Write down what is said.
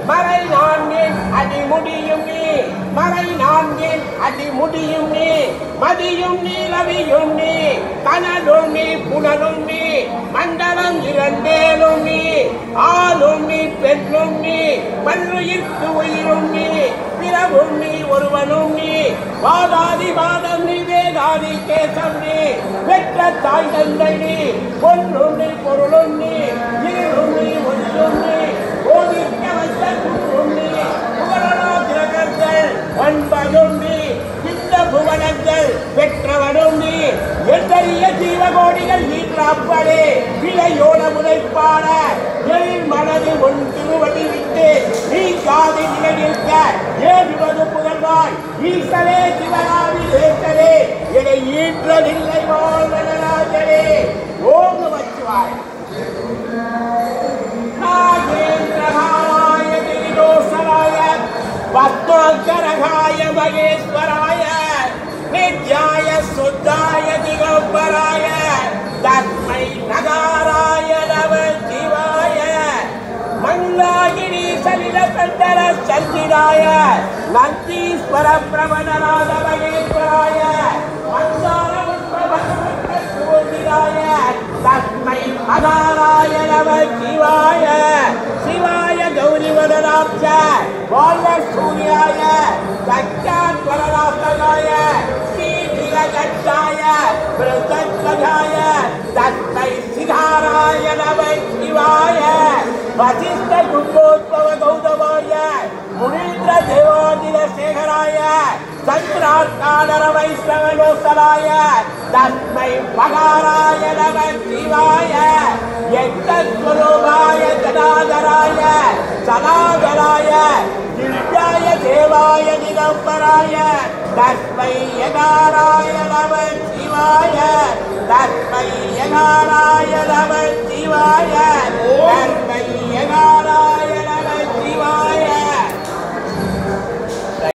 மறை நான்கின் அடி முடியும் நீ மறை நான்கின் அடி முடியும் நீ மதியும் நீ ரவியும் நீ கனலும் நீ புனலும் நீ மண்டலம் இரண்டேலும் நீ ஆளும் நீ பெண்ணும் நீ மண்ணுயிர்க்கு உயிரும் நீ பிறவும் நீ ஒருவனும் நீ வாதாதி வாதம் நீ வேதாதி கேசம் நீ பெற்ற தாய் தந்தை நீ பொன்னும் நீ பொருளும் நீ இருளும் நீ ஒன்றும் நீ ஓதிக்க வந்த குன்றும் நீ புகழனா கிரகங்கள் ஒன்பதும் நீ இந்த புவனங்கள் பெற்றவனும் நீ எத்தறிய ஜீவகோடிகள் நீற்றாப்படே விலையோட முனைப்பாட எழில் மனது ஒன் திருவடி விட்டு நீ காதி நிலைநிற்க ஏழுவது புகழ்வாய் ஈசரே சிவகாமி ஏற்றரே என ஈற்றதில்லை வாழ்வனராஜரே ஓங்கு வச்சுவாய் நாகேந்திரகாய திரிதோஷராய பத்மாங்கரகாய மகேஸ்வராய நித்யாய சுத்தாய திகம்பராய தஸ்மை நகாராய நம சிவாய மல்லாகிரி சலில கண்டர சந்திராய நந்தீஸ்வர பிரபணநாத மகேஸ்வராய மந்தார புஷ்பபத்மூர்த்திராய தஸ்மை நகாராய நம சிவாய சிவாய கௌரிவதனாப்ச வால்வ சூர்யாய தச்சாத்வரநாஸ்தகாய ஸ்ரீநிலகண்டாய பிரதத்வதாய தஸ்மை சிதாராய நம சிவாய வசிஷ்ட கும்போத்பவ கௌதமாய முனீந்திர தேவாதிர சேகராய சந்திரார்காடர வைஷ்ணவனோசராய தஸ்மை மகாராய நம சிவாய யக்ஞஸ்வரூபாய ஜனாதராய சனாதராய திவ்யாய தேவாய திகம்பராய தஸ்மை யகாராய நம சிவாய தஸ்மை யகாராய நம